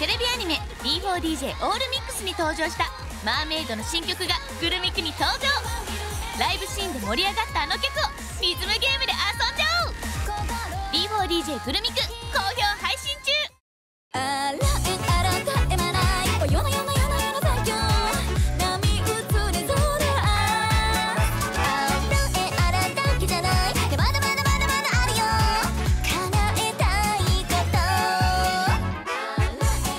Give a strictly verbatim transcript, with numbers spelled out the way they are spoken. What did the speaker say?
テレビアニメ ビーフォーディージェー オールミックスに登場したマーメイドの新曲がグルミクに登場。ライブシーンで盛り上がったあの曲をリズムゲームで遊んじゃおう。 ビーフォーディージェー グルミク好評